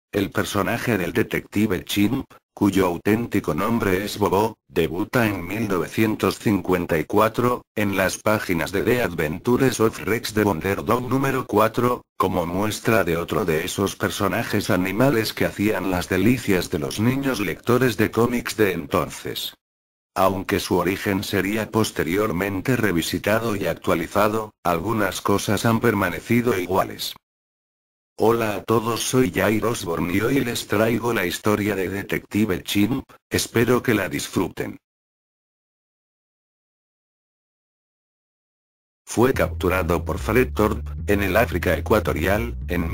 El personaje del detective Chimp, cuyo auténtico nombre es Bobo, debuta en 1954, en las páginas de The Adventures of Rex the Wonder Dog número 4, como muestra de otro de esos personajes animales que hacían las delicias de los niños lectores de cómics de entonces. Aunque su origen sería posteriormente revisitado y actualizado, algunas cosas han permanecido iguales. Hola a todos, soy Jair Osborne y hoy les traigo la historia de Detective Chimp, espero que la disfruten. Fue capturado por Fred Thorpe, en el África ecuatorial, en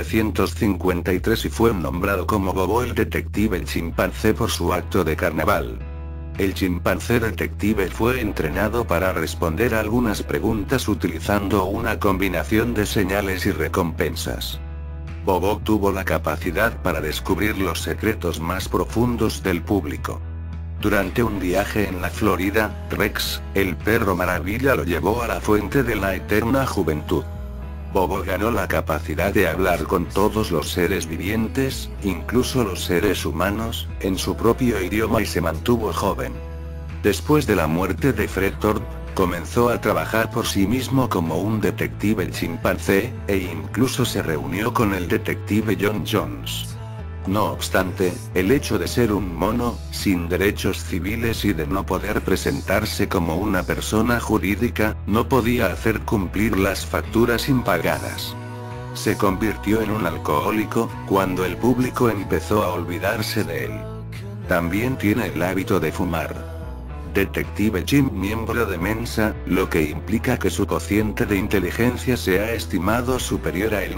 1953 y fue nombrado como Bobo el detective chimpancé por su acto de carnaval. El chimpancé detective fue entrenado para responder a algunas preguntas utilizando una combinación de señales y recompensas. Bobo tuvo la capacidad para descubrir los secretos más profundos del público. Durante un viaje en la Florida, Rex, el perro maravilla, lo llevó a la fuente de la eterna juventud. Bobo ganó la capacidad de hablar con todos los seres vivientes, incluso los seres humanos, en su propio idioma y se mantuvo joven. Después de la muerte de Fred Thorpe, comenzó a trabajar por sí mismo como un detective chimpancé, e incluso se reunió con el detective John Jones. No obstante, el hecho de ser un mono, sin derechos civiles y de no poder presentarse como una persona jurídica, no podía hacer cumplir las facturas impagadas. Se convirtió en un alcohólico, cuando el público empezó a olvidarse de él. También tiene el hábito de fumar. Detective Chimp miembro de Mensa, lo que implica que su cociente de inteligencia se ha estimado superior al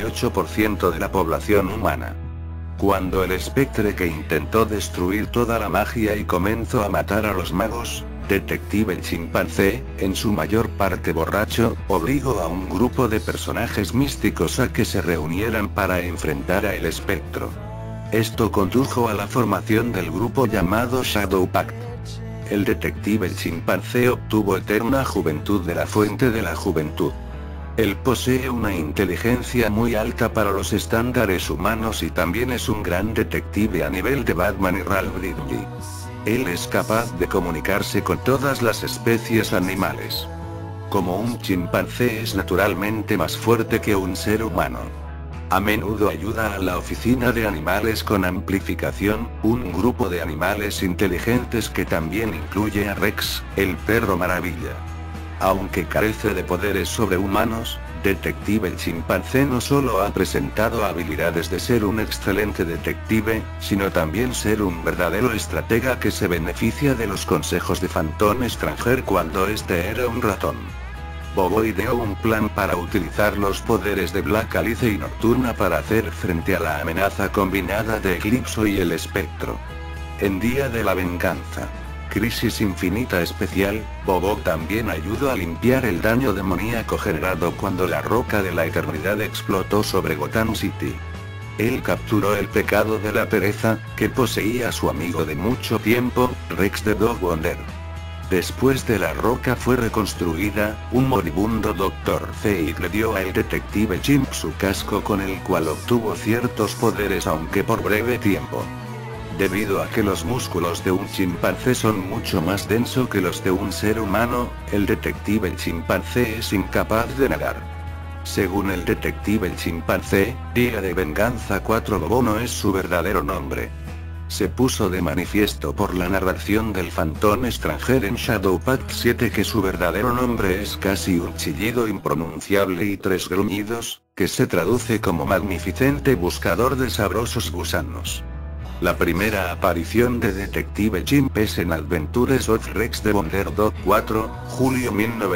98% de la población humana. Cuando el espectre que intentó destruir toda la magia y comenzó a matar a los magos, Detective Chimpancé, en su mayor parte borracho, obligó a un grupo de personajes místicos a que se reunieran para enfrentar a el espectro. Esto condujo a la formación del grupo llamado Shadow Pact. El detective chimpancé obtuvo eterna juventud de la fuente de la juventud. Él posee una inteligencia muy alta para los estándares humanos y también es un gran detective a nivel de Batman y Ralph Dibny. Él es capaz de comunicarse con todas las especies animales. Como un chimpancé es naturalmente más fuerte que un ser humano. A menudo ayuda a la oficina de animales con amplificación, un grupo de animales inteligentes que también incluye a Rex, el perro maravilla. Aunque carece de poderes sobrehumanos, Detective Chimpancé no solo ha presentado habilidades de ser un excelente detective, sino también ser un verdadero estratega que se beneficia de los consejos de Phantom Stranger cuando este era un ratón. Bobo ideó un plan para utilizar los poderes de Black Alice y Nocturna para hacer frente a la amenaza combinada de Eclipso y el espectro. En Día de la Venganza, Crisis Infinita Especial, Bobo también ayudó a limpiar el daño demoníaco generado cuando la Roca de la Eternidad explotó sobre Gotham City. Él capturó el pecado de la pereza, que poseía a su amigo de mucho tiempo, Rex the Dog Wonder. Después de la roca fue reconstruida, un moribundo Dr. Fate le dio al detective Chimp su casco con el cual obtuvo ciertos poderes aunque por breve tiempo. Debido a que los músculos de un chimpancé son mucho más densos que los de un ser humano, el detective chimpancé es incapaz de nadar. Según el detective chimpancé, Día de Venganza 4 Bobo no es su verdadero nombre. Se puso de manifiesto por la narración del Phantom Stranger en Shadow Pact 7 que su verdadero nombre es casi un chillido impronunciable y 3 gruñidos, que se traduce como magnificente buscador de sabrosos gusanos. La primera aparición de Detective Chimp es en Adventures of Rex the Wonder Dog 4, julio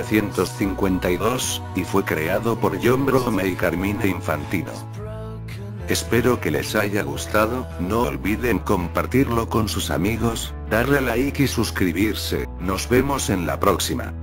1952, y fue creado por John Brome y Carmine Infantino. Espero que les haya gustado, no olviden compartirlo con sus amigos, darle like y suscribirse, nos vemos en la próxima.